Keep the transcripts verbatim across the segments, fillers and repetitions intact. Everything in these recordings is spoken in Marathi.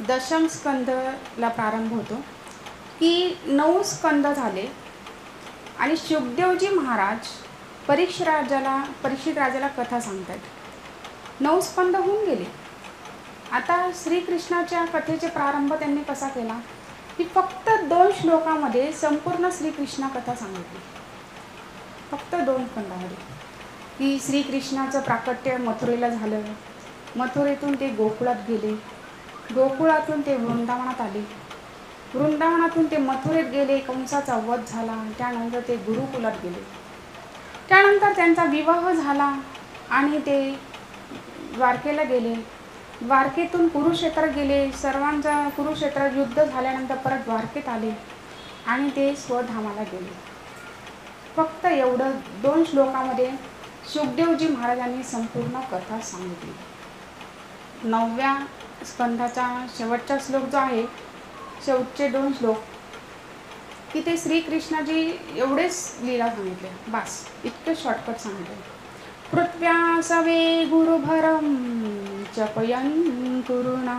दशम स्कंदला प्रारंभ होतो की नऊ स्कंद झाले आणि शुकदेवजी महाराज परीक्षित राजाला परीक्षित राजाला कथा सांगतात। नऊ स्कंद होऊन गेले। आता श्रीकृष्णाच्या कथेचे प्रारंभ त्यांनी कसा केला की फक्त दोन श्लोकामध्ये संपूर्ण श्रीकृष्ण कथा सांगितली। फक्त दोन स्कंदामध्ये की श्रीकृष्णाचं प्राकट्य मथुरेला झालं, मथुरेतून ते गोकुळात गेले, गोकुळातून ते वृंदावनात आले, वृंदावनातून ते मथुरेत गेले, कंसाचा वध झाला, त्यानंतर ते गुरुकुलात गेले, त्यानंतर त्यांचा विवाह झाला आणि ते द्वारकेला गेले, द्वारकेतून कुरुक्षेत्र गेले, सर्वांचा कुरुक्षेत्रात युद्ध झाल्यानंतर परत द्वारकेत आले आणि ते स्वधामाला गेले। फक्त एवढं दोन श्लोकामध्ये शुकदेवजी महाराजांनी संपूर्ण कथा सांगितली। नवव्या स्कंदाचा शेवटचा श्लोक जो आहे, शेवटचे दोन श्लोक की ते श्रीकृष्णाजी एवढेच लीला सांगितले, बस इतके शॉर्टकट सांगितले। पृथ्व्या सवे गुरुभरम चपयन् कुरुणा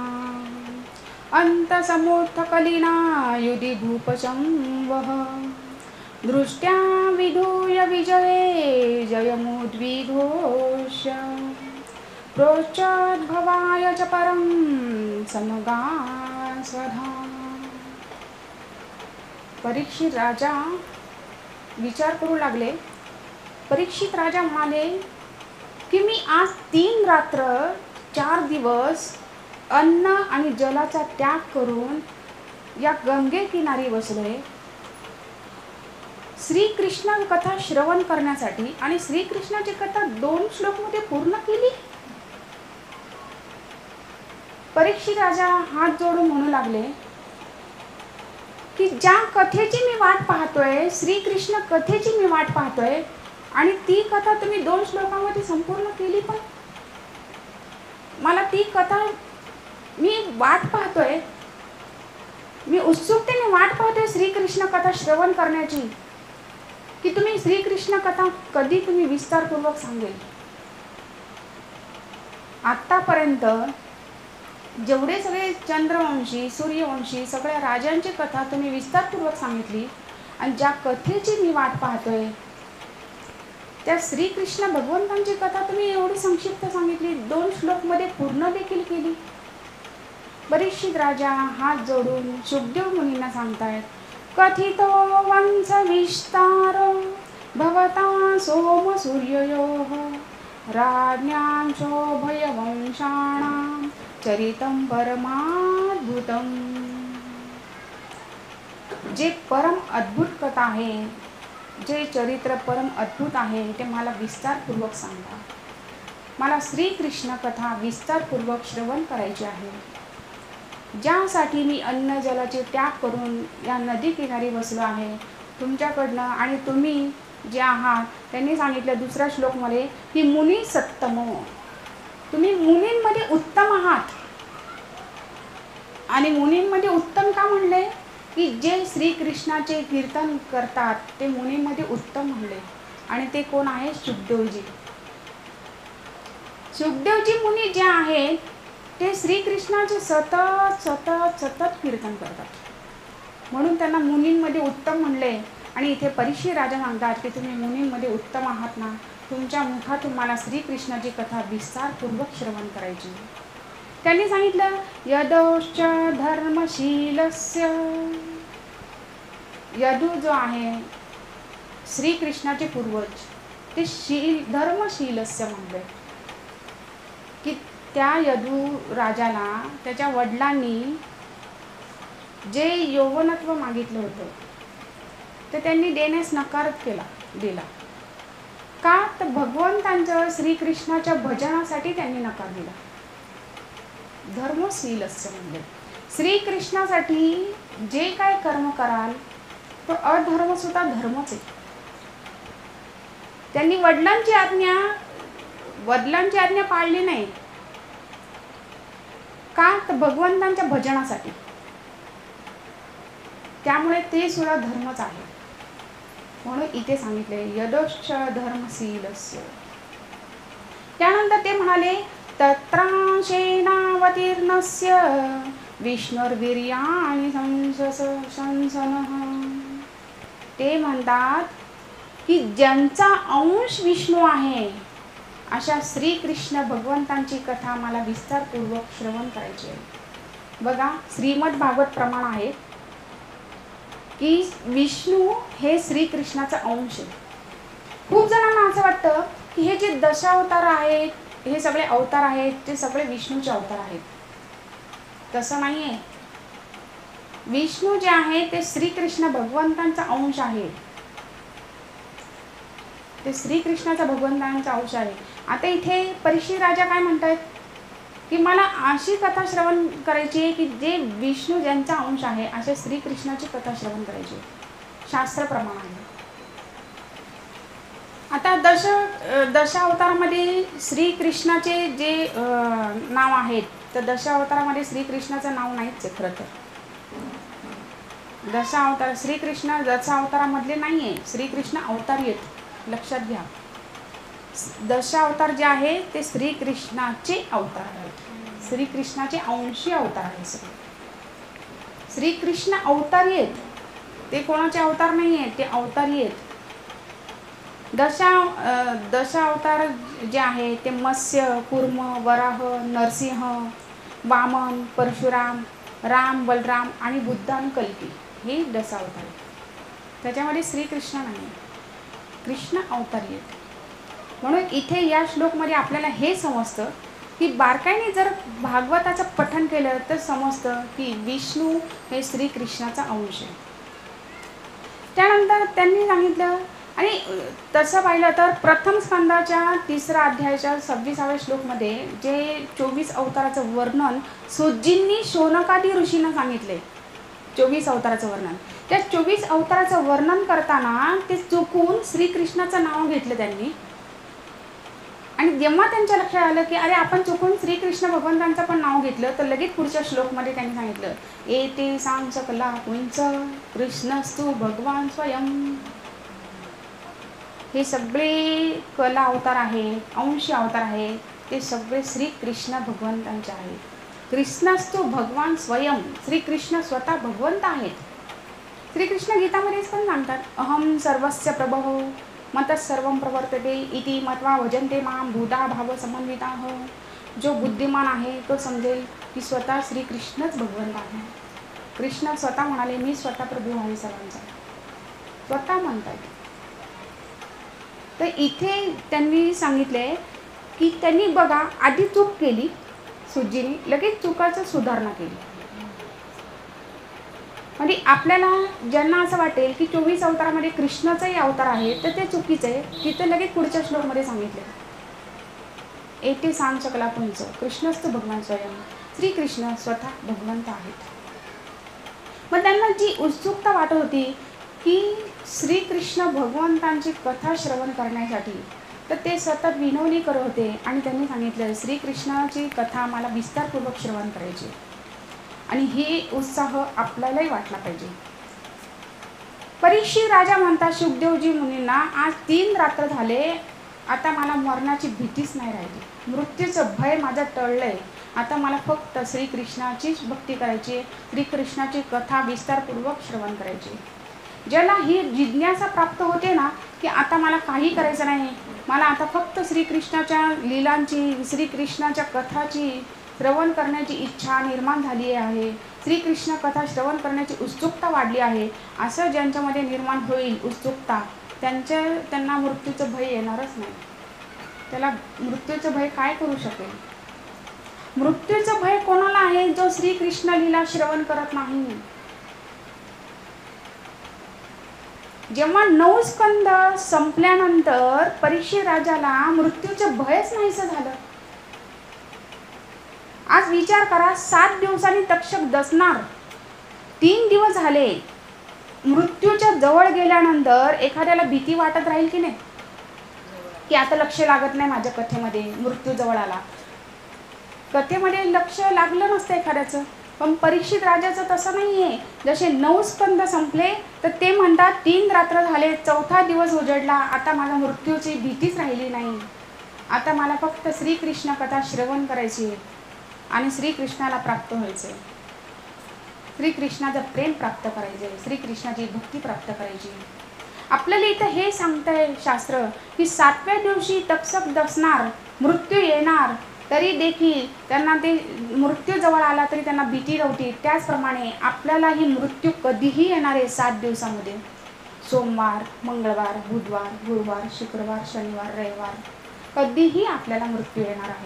अंतसमुत्थकलिना युधि भूपशंवः दृष्ट्या विधूय विजये जयमुद्विघोष प्रोच्चद्भवाय च परं समगा स्वधा। परीक्षित राजा विचार करू लागले। परीक्षित राजा म्हणाले की मी आज तीन रात्र चार दिवस अन्न आणि जलाचा त्याग करून या गंगे किनारी बसलोय श्रीकृष्ण कथा श्रवण करण्यासाठी आणि श्रीकृष्णाची कथा दोन श्लोकमध्ये पूर्ण केली। परीक्षित राजा हात जोडून म्हणू लागले की ज्या कथेची मी वाट पाहतोय, श्रीकृष्ण कथेची मी वाट पाहतोय आणि ती कथा तुम्ही दोन श्लोकांमध्ये संपूर्ण केली। पण मला ती कथा मी वाट पाहतोय, मी उत्सुकतेने वाट पाहतोय श्रीकृष्ण कथा श्रवण करण्याची की तुम्ही श्रीकृष्ण कथा कधी तुम्ही विस्तारपूर्वक सांगेल। आतापर्यंत जेवढे सगळे चंद्रवंशी सूर्यवंशी सगळ्या राजांची कथा तुम्ही विस्तारपूर्वक सांगितली आणि ज्या कथेची मी वाट पाहतोय त्या श्रीकृष्ण भगवंतांची कथा तुम्ही एवढी संक्षिप्त सांगितली, दोन श्लोकमध्ये पूर्ण देखील केली। परीक्षित राजा हात जोडून शुकदेव मुनींना सांगतायत कथितो वंश विस्तारो भवता सोम सूर्ययोः राज्ञां शोभयवंशाणां चरितं परमाद्भुतम्। जे परम अद्भुत कथा आहे, जे चरित्र परम अद्भुत आहे ते मला विस्तारपूर्वक सांगा। मला श्रीकृष्ण कथा विस्तारपूर्वक श्रवण करायची आहे, ज्यासाठी मी अन्न जलाचे त्याग करून या नदी किनारी बसलो आहे तुमच्याकडनं। आणि तुम्ही जे आहात त्यांनी सांगितलं दुसऱ्या श्लोकमध्ये की मुनी सत्तमो, तुम्ही मुनींमध्ये उत्तम आहात। आणि मुनींमध्ये उत्तम का म्हणले की जे श्रीकृष्णाचे कीर्तन करतात ते मुनींमध्ये उत्तम म्हणले। आणि ते कोण आहे? शुकदेवजी। शुकदेवजी मुनी जे आहेत ते श्रीकृष्णाचे सतत सतत सतत कीर्तन करतात म्हणून त्यांना मुनींमध्ये उत्तम म्हणले। आणि इथे परीक्षित राजा सांगतात की तुम्ही मुनींमध्ये उत्तम आहात ना, तुमच्या मुखातून मला श्रीकृष्णाची कथा विस्तारपूर्वक श्रवण करायची। त्यांनी सांगितलं यदोश्च धर्मशीलस्य, यदू जो आहे श्रीकृष्णाचे पूर्वज ते शील धर्मशीलस्य म्हणले की त्या यदू राजाला त्याच्या वडिलांनी जे यौवनत्व मागितलं होतं ते त्यांनी देण्यास नकार केला दिला का? तर भगवंतांच्या श्रीकृष्णाच्या भजनासाठी त्यांनी नकार दिला। धर्मशीलस्य म्हणजे श्रीकृष्णासाठी जे काय कर्म कराल तो अधर्म सुद्धा धर्मच आहे। त्यांनी वडिलांची आज्ञा वडिलांची आज्ञा पाळली नाही का? तर भगवंतांच्या भजनासाठी, त्यामुळे ते सुद्धा धर्मच आहे। म्हणून इथे सांगितले यदोश्च धर्मशीलस्य। त्यानंतर ते म्हणाले तत्रांशेनावतीर्णस्य विष्णुर्वीर्याणि संशनः. ते म्हणतात की ज्यांचा अंश विष्णू आहे अशा श्रीकृष्ण भगवंतांची कथा मला विस्तारपूर्वक श्रवण करायची आहे. बघा, श्रीमद भागवत प्रमाण आहे की विष्णू हे श्रीकृष्णाचा अंश आहे. खूप जणांना असं वाटतं की हे जे दशावतार आहेत, हे सगळे अवतार आहेत, ते सगळे विष्णूचे अवतार आहेत. तसं नाही आहे. विष्णू जे आहे ते श्रीकृष्ण भगवंतांचा अंश आहे. ते श्रीकृष्णाचा भगवंतांचा अंश आहे. आता इथे परीक्षित राजा काय म्हणतात की मला अशी कथा श्रवण करायची आहे की जे विष्णू ज्यांचा अंश आहे अशा श्रीकृष्णाची कथा श्रवण करायची आहे. शास्त्रप्रमाण आहे. आता दश दशावतारामध्ये श्रीकृष्णाचे जे नाव आहेत, तर दशावतारामध्ये श्रीकृष्णाचं नाव नाहीच आहे खरं तर. दशावतार श्रीकृष्ण दशावतारामधले नाही आहे. श्रीकृष्ण अवतार आहेत, लक्षात घ्या. दशावतार जे आहे ते श्रीकृष्णाचे अवतार आहेत. श्रीकृष्णाचे अंशी अवतार आहेत सगळे. श्रीकृष्ण अवतारी आहेत, ते कोणाचे अवतार नाही आहेत, ते अवतारी आहेत. दशा दशावतार जे आहे ते मत्स्य, कूर्म, वराह, नरसिंह, वामन, परशुराम, राम, बलराम आणि बुद्ध आणि कल्की हे दशावतार आहेत. त्याच्यामध्ये श्रीकृष्ण नाही, कृष्ण अवतारी आहेत. म्हणून इथे या श्लोकमध्ये आपल्याला हे समजतं की बारकाईने जर भागवताचं पठण केलं तर समजतं की विष्णू हे श्रीकृष्णाचा अंश आहे. त्यानंतर त्यांनी सांगितलं, आणि तसं पाहिलं तर प्रथम स्कंदाच्या तिसऱ्या अध्यायाच्या सव्वीसाव्या श्लोकमध्ये जे चोवीस अवताराचं वर्णन सुजींनी शौनकादी ऋषींना सांगितले. चोवीस अवताराचं वर्णन, त्या चोवीस अवताराचं वर्णन करताना ते चुकून श्रीकृष्णाचं नाव घेतलं त्यांनी. आणि जेव्हा त्यांच्या लक्षात आलं की अरे आपण चुकून श्रीकृष्ण भगवंतांचं पण नाव घेतलं, तर लगेच पुढच्या श्लोकमध्ये त्यांनी सांगितलं, एते सांग सकला पुंच कृष्णस्तु भगवान स्वयं. हे सगळे कला अवतार आहे, अंशी अवतार आहे, ते सगळे श्रीकृष्ण भगवंतांचे आहेत. कृष्णस्तु भगवान स्वयं, श्रीकृष्ण स्वतः भगवंत आहेत. श्रीकृष्ण गीतामध्येच पण सांगतात, अहम सर्वस्य प्रभो मत सर्वं प्रवर्तते इति मत्वा भजन्ते मां भूता भाव समन्विताः. जो बुद्धिमान आहे तो समजेल की स्वतः श्रीकृष्णच भगवंत आहे. कृष्ण स्वतः म्हणाले, मी स्वतः प्रभू आहे सर्वांचा, स्वतः म्हणतात. तर इथे त्यांनी सांगितले की त्यांनी बघा आधी चूक केली सुजीने, लगेच चुकाचं सुधारणा केली. म्हणजे आपल्याला ज्यांना असं वाटेल की चोवीस अवतारामध्ये कृष्णाचाही अवतार आहे तर ते चुकीचं आहे. तिथे लगेच पुढच्या श्लोकमध्ये सांगितले, एते सांग शकला पुंच कृष्णस्तु भगवान स्वयं, श्रीकृष्ण स्वतः भगवंत आहेत. मग त्यांना जी उत्सुकता वाटत होती की श्रीकृष्ण भगवंतांची कथा श्रवण करण्यासाठी, तर ते सतत विनवणी करत होते. आणि त्यांनी सांगितलं श्रीकृष्णाची कथा मला विस्तारपूर्वक श्रवण करायची. आणि ही उत्साह आपल्यालाही वाटला पाहिजे. परीक्षित राजा म्हणतात शुकदेवजी मुनींना, आज तीन रात्र झाले, आता मला मरणाची भीतीच नाही राहिली, मृत्यूचं भय माझं टळलंय. आता मला फक्त श्रीकृष्णाचीच भक्ती करायची, श्रीकृष्णाची कथा विस्तारपूर्वक श्रवण करायची. ज्याला ही जिज्ञासा प्राप्त होते ना की आता मला काही करायचं नाही, मला आता फक्त श्रीकृष्णाच्या लीलांची, श्रीकृष्णाच्या कथाची श्रवण करण्याची इच्छा निर्माण झाली आहे, श्रीकृष्ण कथा श्रवण करण्याची उत्सुकता वाढली आहे, असं ज्यांच्यामध्ये निर्माण होईल उत्सुकता, त्यांच्या त्यांना मृत्यूचं भय येणारच नाही. त्याला मृत्यूचं भय काय करू शकेल? मृत्यूचं भय कोणाला आहे? जो श्रीकृष्ण लीला श्रवण करत नाही. जेव्हा नऊ स्कंद संपल्यानंतर परीक्षित राजाला मृत्यूचं भयच नाहीसं झालं. आज विचार करा, सात दिवसांनी तक्षक दसणार, तीन दिवस झाले, मृत्यूच्या जवळ गेल्यानंतर एखाद्याला भीती वाटत राहील की नाही की आता लक्ष लागत नाही माझ्या कथेमध्ये, मृत्यू जवळ आला. कथेमध्ये लक्ष लागलं नसतं एखाद्याचं, पण परीक्षित राजाचं तसं नाही आहे. जसे नऊ स्कंद संपले तर ते म्हणतात तीन रात्र झाले, चौथा दिवस उजडला, आता माझ्या मृत्यूची भीतीच राहिली नाही, आता मला फक्त श्रीकृष्ण कथा श्रवण करायची आणि श्रीकृष्णाला प्राप्त व्हायचे. श्रीकृष्णाचं प्रेम प्राप्त करायचं आहे, श्रीकृष्णाची भक्ती प्राप्त करायची. आपल्याला इथं हे सांगतंय शास्त्र की सातव्या दिवशी तक्षक दसणार, मृत्यू येणार, तरी देखील त्यांना ते मृत्यू जवळ आला तरी त्यांना भीती नव्हती. त्याचप्रमाणे आपल्यालाही मृत्यू कधीही येणार आहे सात दिवसामध्ये. सोमवार, मंगळवार, बुधवार, गुरुवार, शुक्रवार, शनिवार, रविवार कधीही आपल्याला मृत्यू येणार आहे.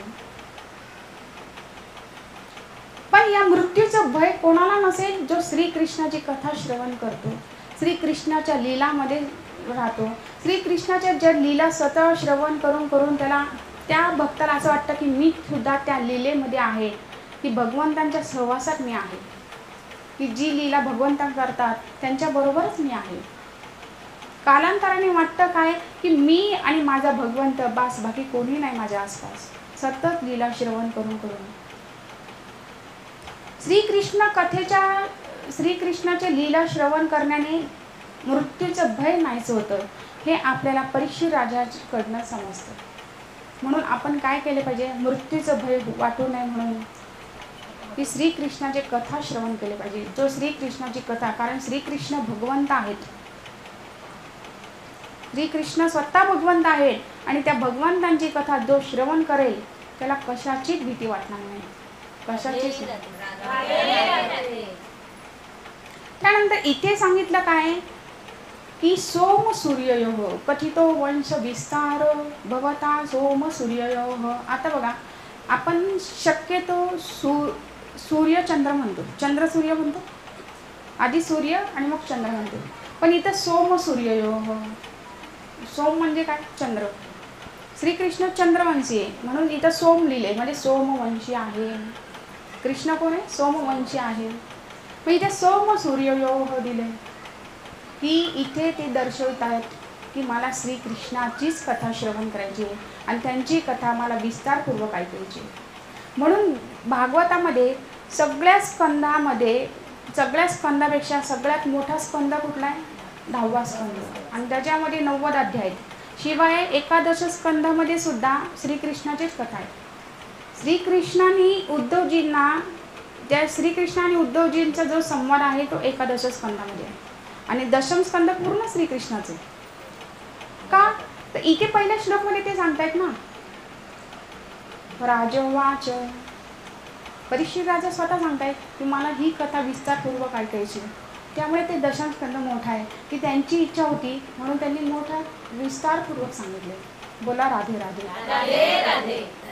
पण या मृत्यूचं भय कोणाला नसेल जो श्रीकृष्णाची कथा श्रवण करतो, श्रीकृष्णाच्या लीलामध्ये राहतो. श्रीकृष्णाच्या ज्या लीला सतत श्रवण करून करून त्याला त्या भक्ताला असं वाटतं की मी सुद्धा त्या लीलेमध्ये आहे, की भगवंतांच्या सहवासात मी आहे, की जी लीला भगवंता करतात त्यांच्याबरोबरच मी आहे. कालांतराने वाटतं काय की मी आणि माझा भगवंत बास, बाकी कोणी नाही माझ्या आसपास. सतत लीला श्रवण करून करून श्रीकृष्ण कथेच्या श्रीकृष्णाचे लीला श्रवण करण्याने मृत्यूचं भय नाहीच होतं, हे आपल्याला परीक्षित राजाकडनं समजतं. म्हणून आपण काय केले पाहिजे, मृत्यूचं भय वाटू नये म्हणून की श्रीकृष्णाचे कथा श्रवण केले पाहिजे. जो श्रीकृष्णाची कथा, कारण श्रीकृष्ण भगवंत आहेत, श्रीकृष्ण स्वतः भगवंत आहेत आणि त्या भगवंतांची कथा जो श्रवण करेल त्याला कशाचीच भीती वाटणार नाही, कशाचीच. त्यानंतर इथे सांगितलं काय की सोम सूर्ययोः कथितो वंश विस्तार भवता सोम सूर्ययोः. आता बघा, आपण शक्यतो सू सूर्यचंद्र म्हणतो, चंद्र सूर्य म्हणतो, आधी सूर्य आणि मग चंद्र म्हणतो. पण इथं सोम सूर्ययोः, सोम म्हणजे काय, चंद्र. श्रीकृष्ण चंद्रवंशी आहे म्हणून इथं सोम लिहिले, म्हणजे सोमवंशी आहे. कृष्ण कोण आहे, सोमवंशी आहे. मग इथे सोम सूर्ययोः दिले की इथे ते दर्शवत आहेत की मला श्रीकृष्णाचीच कथा श्रवण करायची आहे आणि त्यांची कथा मला विस्तारपूर्वक ऐकायची. म्हणून भागवतामध्ये सगळ्या स्कंदामध्ये, सगळ्या स्कंदापेक्षा सगळ्यात मोठा स्कंद कुठला आहे, दहावा स्कंद, आणि त्याच्यामध्ये नव्वद अध्याय आहेत. शिवाय एकादश स्कंदामध्ये सुद्धा श्रीकृष्णाचीच कथा आहे. श्रीकृष्णाने उद्धवजींना, त्या श्रीकृष्ण आणि उद्धवजींचा जो संवाद आहे तो एकादश स्कंदामध्ये आहे आणि दशम स्कंद पूर्ण श्रीकृष्णाचे. का तर इथे पहिल्या श्लोकमध्ये ते सांगतायत ना, राजोवाच, परीक्षित राजा स्वतः सांगतायत की मला ही कथा विस्तारपूर्वक ऐकायची. त्यामुळे ते दशम स्कंद मोठा आहे की त्यांची इच्छा होती म्हणून त्यांनी मोठा विस्तारपूर्वक सांगितले. बोला राधे राधे.